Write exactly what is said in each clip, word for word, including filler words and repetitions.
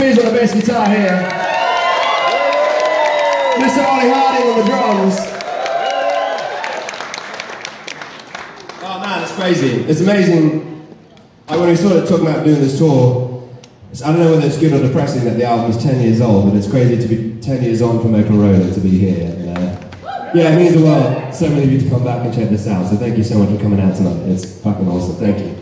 Spears on the bass guitar here. Mister Ollie Harding on the drums. Oh man, it's crazy. It's amazing. I, when we started talking about doing this tour, I don't know whether it's good or depressing that the album is ten years old, but it's crazy to be ten years on from Open Road and to be here. And, uh, yeah, it means the world, so many of you to come back and check this out. So thank you so much for coming out tonight. It's fucking awesome. Thank you.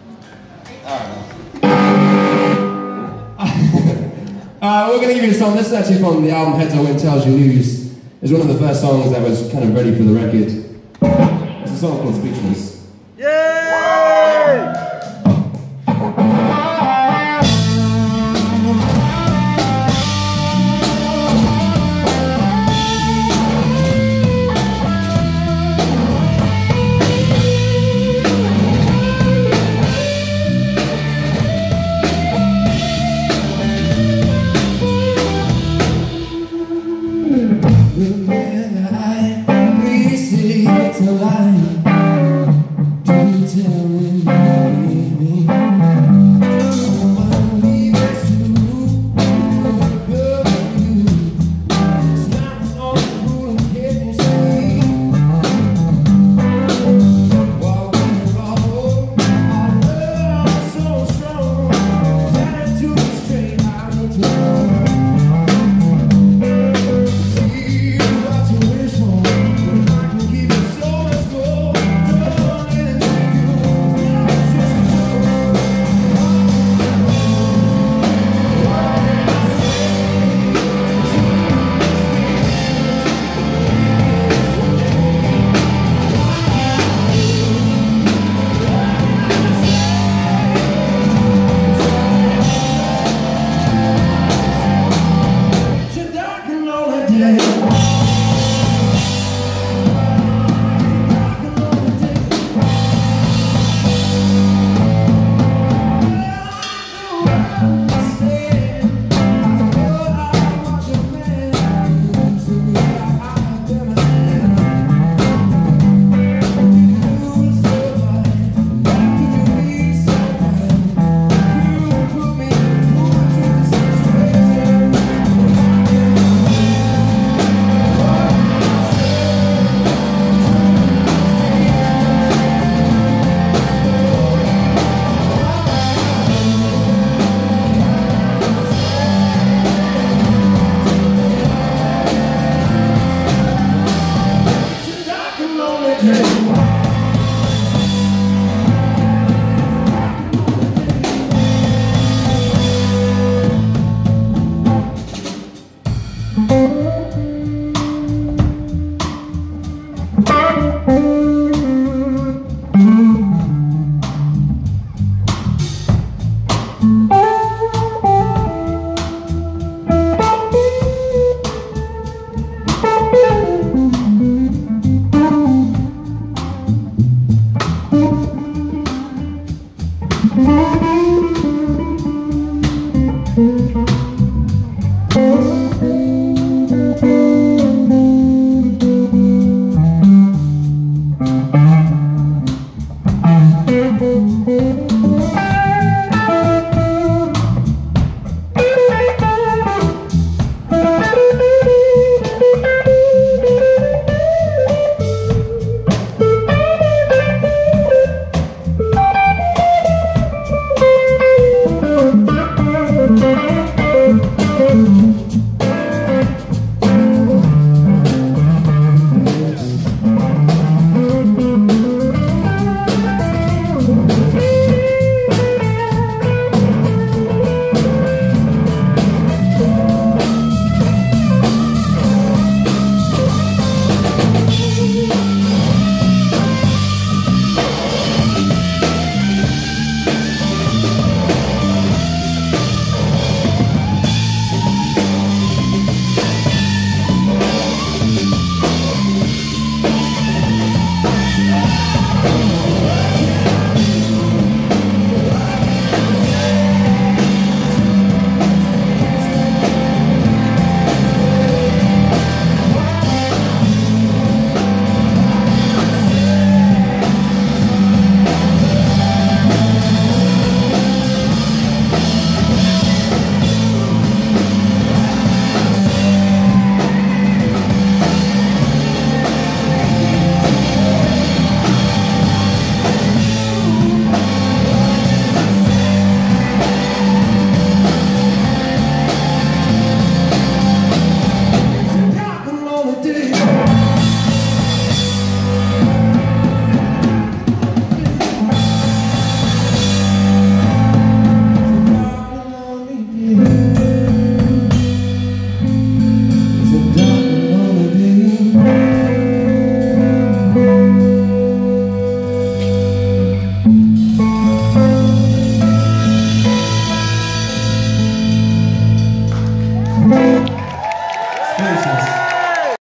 Uh, we're going to give you a song. This is actually from the album Heads I Win, Tails You Lose. It's one of the first songs that was kind of ready for the record. It's a song called Speechless. Yay! Thank you.